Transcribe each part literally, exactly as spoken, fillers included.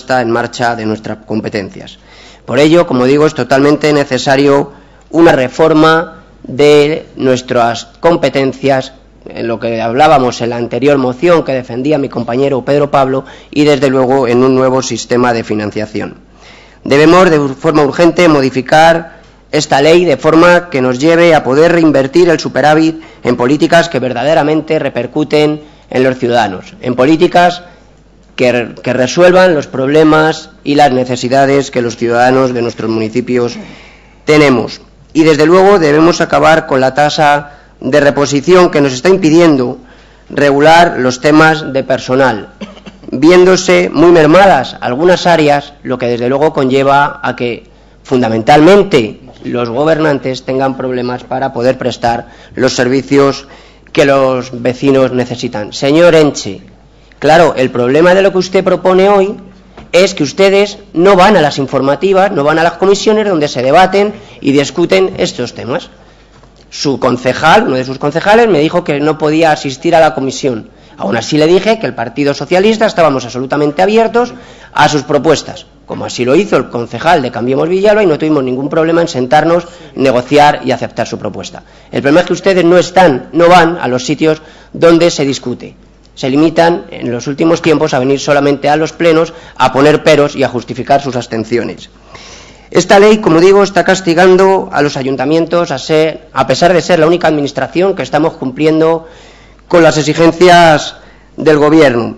puesta en marcha de nuestras competencias. Por ello, como digo, es totalmente necesario una reforma de nuestras competencias, en lo que hablábamos en la anterior moción que defendía mi compañero Pedro Pablo, y desde luego en un nuevo sistema de financiación. Debemos de forma urgente modificar esta ley de forma que nos lleve a poder reinvertir el superávit en políticas que verdaderamente repercuten en los ciudadanos, en políticas que, que resuelvan los problemas y las necesidades que los ciudadanos de nuestros municipios tenemos. Y desde luego debemos acabar con la tasa de reposición que nos está impidiendo regular los temas de personal, viéndose muy mermadas algunas áreas, lo que desde luego conlleva a que fundamentalmente los gobernantes tengan problemas para poder prestar los servicios que los vecinos necesitan. Señor Enche, claro, el problema de lo que usted propone hoy es que ustedes no van a las informativas, no van a las comisiones donde se debaten y discuten estos temas. Su concejal, uno de sus concejales, me dijo que no podía asistir a la comisión. Aún así le dije que el Partido Socialista estábamos absolutamente abiertos a sus propuestas, como así lo hizo el concejal de Cambiemos Villalba, y no tuvimos ningún problema en sentarnos, negociar y aceptar su propuesta. El problema es que ustedes no están, no van a los sitios donde se discute. Se limitan en los últimos tiempos a venir solamente a los plenos, a poner peros y a justificar sus abstenciones. Esta ley, como digo, está castigando a los ayuntamientos a, ser, a pesar de ser la única administración que estamos cumpliendo con las exigencias del Gobierno.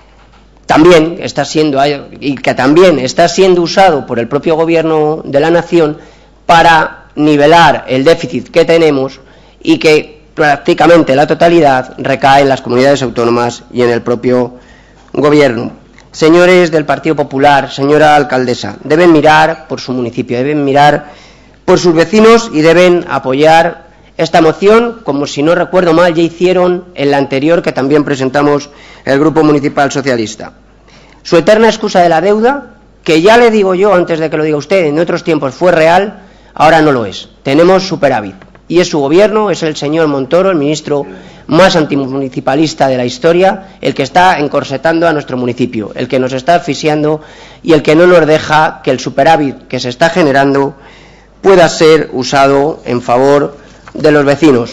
También está siendo, y que también está siendo usado por el propio Gobierno de la Nación para nivelar el déficit que tenemos y que prácticamente la totalidad recae en las comunidades autónomas y en el propio Gobierno. Señores del Partido Popular, señora alcaldesa, deben mirar por su municipio, deben mirar por sus vecinos y deben apoyar esta moción, como si no recuerdo mal ya hicieron en la anterior que también presentamos el Grupo Municipal Socialista. Su eterna excusa de la deuda, que ya le digo yo antes de que lo diga usted, en otros tiempos fue real, ahora no lo es. Tenemos superávit. Y es su gobierno, es el señor Montoro, el ministro más antimunicipalista de la historia, el que está encorsetando a nuestro municipio, el que nos está asfixiando y el que no nos deja que el superávit que se está generando pueda ser usado en favor de los vecinos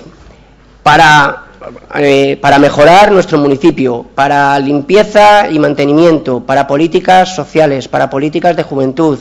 para, eh, para mejorar nuestro municipio, para limpieza y mantenimiento, para políticas sociales, para políticas de juventud,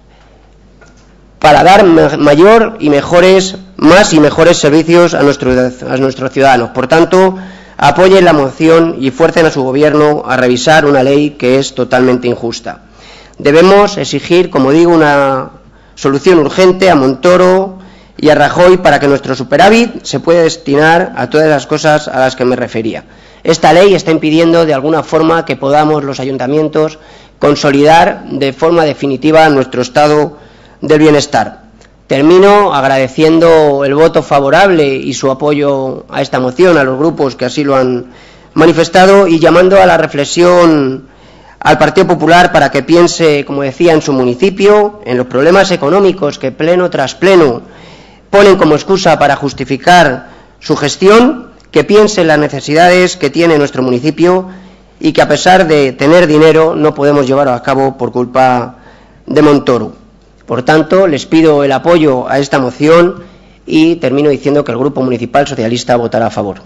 para dar mayor y mejores, más y mejores servicios a, nuestro, a nuestros ciudadanos. Por tanto, apoyen la moción y fuercen a su gobierno a revisar una ley que es totalmente injusta. Debemos exigir, como digo, una solución urgente a Montoro y a Rajoy para que nuestro superávit se pueda destinar a todas las cosas a las que me refería. Esta ley está impidiendo de alguna forma que podamos los ayuntamientos consolidar de forma definitiva nuestro estado del bienestar. Termino agradeciendo el voto favorable y su apoyo a esta moción a los grupos que así lo han manifestado y llamando a la reflexión al Partido Popular para que piense, como decía, en su municipio, en los problemas económicos que pleno tras pleno ponen como excusa para justificar su gestión, que piense en las necesidades que tiene nuestro municipio y que a pesar de tener dinero no podemos llevarlo a cabo por culpa de Montoro. Por tanto, les pido el apoyo a esta moción y termino diciendo que el Grupo Municipal Socialista votará a favor.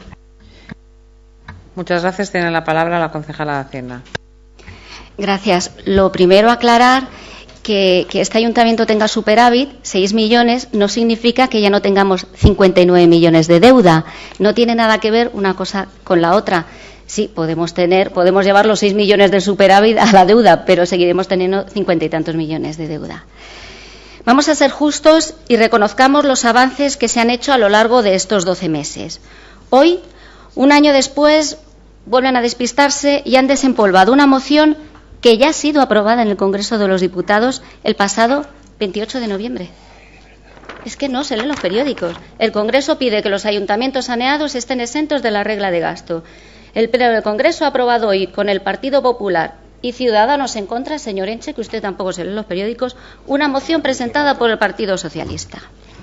Muchas gracias. Tiene la palabra la concejala de Hacienda. Gracias. Lo primero, aclarar que, que este ayuntamiento tenga superávit, seis millones, no significa que ya no tengamos cincuenta y nueve millones de deuda. No tiene nada que ver una cosa con la otra. Sí, podemos tener, podemos llevar los seis millones de superávit a la deuda, pero seguiremos teniendo cincuenta y tantos millones de deuda. Vamos a ser justos y reconozcamos los avances que se han hecho a lo largo de estos doce meses. Hoy, un año después, vuelven a despistarse y han desempolvado una moción que ya ha sido aprobada en el Congreso de los Diputados el pasado veintiocho de noviembre. Es que no se leen los periódicos. El Congreso pide que los ayuntamientos saneados estén exentos de la regla de gasto. El Pleno del Congreso ha aprobado hoy con el Partido Popular y Ciudadanos en contra, señor Enche, que usted tampoco se lee los periódicos, una moción presentada por el Partido Socialista.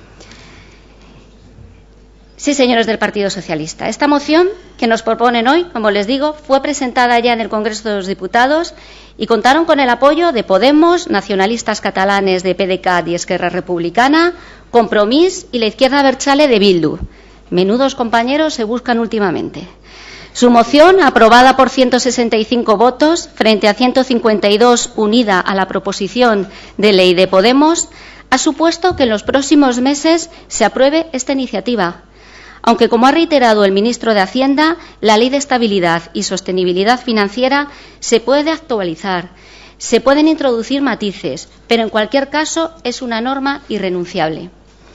Sí, señores del Partido Socialista, esta moción que nos proponen hoy, como les digo, fue presentada ya en el Congreso de los Diputados y contaron con el apoyo de Podemos, nacionalistas catalanes de P D C A T y Esquerra Republicana, Compromís y la izquierda abertzale de Bildu. Menudos compañeros se buscan últimamente. Su moción, aprobada por ciento sesenta y cinco votos frente a ciento cincuenta y dos unida a la proposición de ley de Podemos, ha supuesto que en los próximos meses se apruebe esta iniciativa. Aunque, como ha reiterado el ministro de Hacienda, la Ley de Estabilidad y Sostenibilidad Financiera se puede actualizar, se pueden introducir matices, pero en cualquier caso es una norma irrenunciable.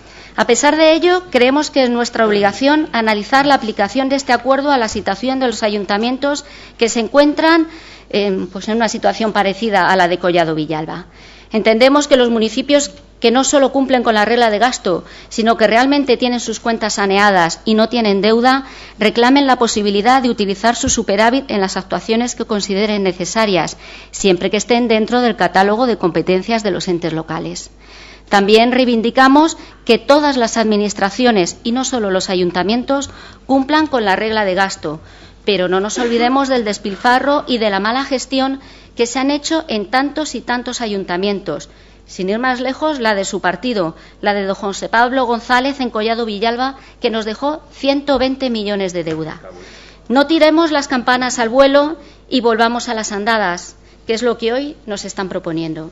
A pesar de ello, creemos que es nuestra obligación analizar la aplicación de este acuerdo a la situación de los ayuntamientos que se encuentran eh, pues en una situación parecida a la de Collado Villalba. Entendemos que los municipios que no solo cumplen con la regla de gasto, sino que realmente tienen sus cuentas saneadas y no tienen deuda, reclamen la posibilidad de utilizar su superávit en las actuaciones que consideren necesarias, siempre que estén dentro del catálogo de competencias de los entes locales. También reivindicamos que todas las administraciones, y no solo los ayuntamientos, cumplan con la regla de gasto, pero no nos olvidemos del despilfarro y de la mala gestión que se han hecho en tantos y tantos ayuntamientos. Sin ir más lejos, la de su partido, la de don José Pablo González en Collado Villalba, que nos dejó ciento veinte millones de deuda. No tiremos las campanas al vuelo y volvamos a las andadas, que es lo que hoy nos están proponiendo.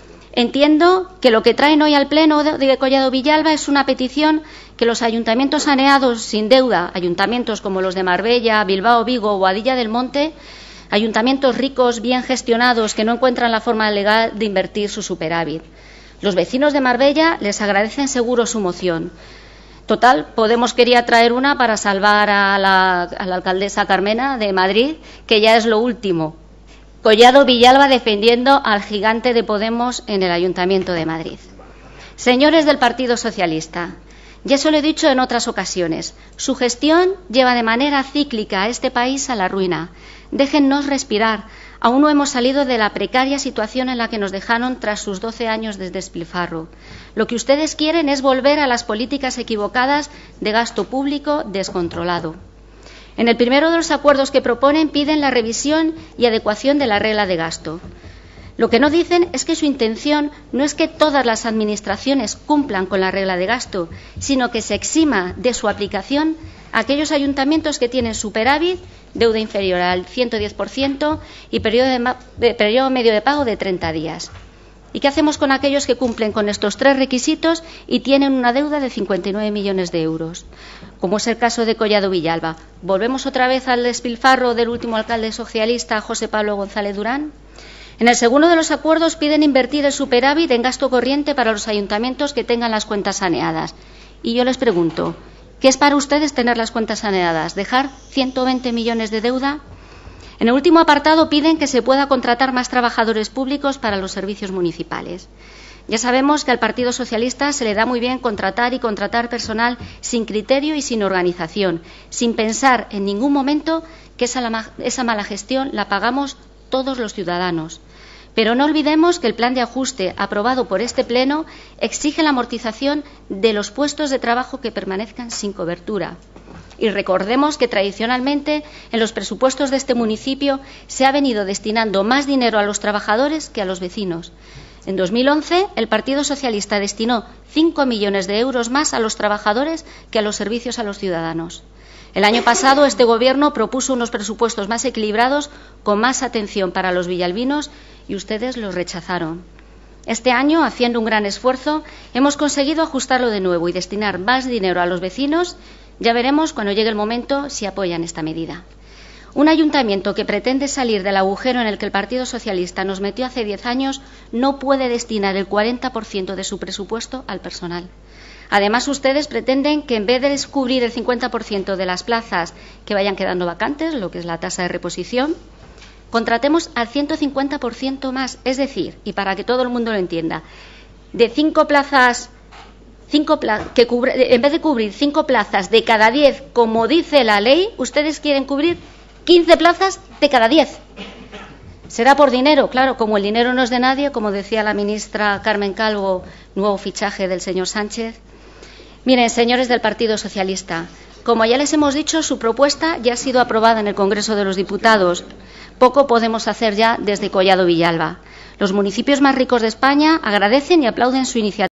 Entiendo que lo que traen hoy al Pleno de Collado Villalba es una petición que los ayuntamientos saneados sin deuda, ayuntamientos como los de Marbella, Bilbao, Vigo o Boadilla del Monte, ayuntamientos ricos, bien gestionados, que no encuentran la forma legal de invertir su superávit. Los vecinos de Marbella les agradecen seguro su moción. Total, Podemos quería traer una para salvar a la, a la alcaldesa Carmena de Madrid, que ya es lo último. Collado Villalba defendiendo al gigante de Podemos en el Ayuntamiento de Madrid. Señores del Partido Socialista, ya se lo he dicho en otras ocasiones, su gestión lleva de manera cíclica a este país a la ruina. Déjennos respirar. Aún no hemos salido de la precaria situación en la que nos dejaron tras sus doce años de despilfarro. Lo que ustedes quieren es volver a las políticas equivocadas de gasto público descontrolado. En el primero de los acuerdos que proponen piden la revisión y adecuación de la regla de gasto. Lo que no dicen es que su intención no es que todas las administraciones cumplan con la regla de gasto, sino que se exima de su aplicación a aquellos ayuntamientos que tienen superávit, deuda inferior al ciento diez por ciento y periodo, de, de, periodo medio de pago de treinta días. ¿Y qué hacemos con aquellos que cumplen con estos tres requisitos y tienen una deuda de cincuenta y nueve millones de euros? Como es el caso de Collado Villalba. ¿Volvemos otra vez al despilfarro del último alcalde socialista, José Pablo González Durán? En el segundo de los acuerdos piden invertir el superávit en gasto corriente para los ayuntamientos que tengan las cuentas saneadas. Y yo les pregunto, ¿qué es para ustedes tener las cuentas saneadas? ¿Dejar ciento veinte millones de deuda? En el último apartado piden que se pueda contratar más trabajadores públicos para los servicios municipales. Ya sabemos que al Partido Socialista se le da muy bien contratar y contratar personal sin criterio y sin organización, sin pensar en ningún momento que esa, la, esa mala gestión la pagamos todos los ciudadanos. Pero no olvidemos que el plan de ajuste aprobado por este Pleno exige la amortización de los puestos de trabajo que permanezcan sin cobertura. Y recordemos que tradicionalmente en los presupuestos de este municipio se ha venido destinando más dinero a los trabajadores que a los vecinos. En dos mil once, el Partido Socialista destinó cinco millones de euros más a los trabajadores que a los servicios a los ciudadanos. El año pasado, este Gobierno propuso unos presupuestos más equilibrados, con más atención para los villalbinos, y ustedes los rechazaron. Este año, haciendo un gran esfuerzo, hemos conseguido ajustarlo de nuevo y destinar más dinero a los vecinos. Ya veremos cuando llegue el momento si apoyan esta medida. Un ayuntamiento que pretende salir del agujero en el que el Partido Socialista nos metió hace diez años no puede destinar el cuarenta por ciento de su presupuesto al personal. Además, ustedes pretenden que en vez de descubrir el cincuenta por ciento de las plazas que vayan quedando vacantes, lo que es la tasa de reposición, contratemos al ciento cincuenta por ciento más. Es decir, y para que todo el mundo lo entienda, de cinco plazas... Cinco pla que cubre, en vez de cubrir cinco plazas de cada diez, como dice la ley, ustedes quieren cubrir quince plazas de cada diez. Será por dinero, claro, como el dinero no es de nadie, como decía la ministra Carmen Calvo, nuevo fichaje del señor Sánchez. Miren, señores del Partido Socialista, como ya les hemos dicho, su propuesta ya ha sido aprobada en el Congreso de los Diputados. poco podemos hacer ya desde Collado Villalba. Los municipios más ricos de España agradecen y aplauden su iniciativa.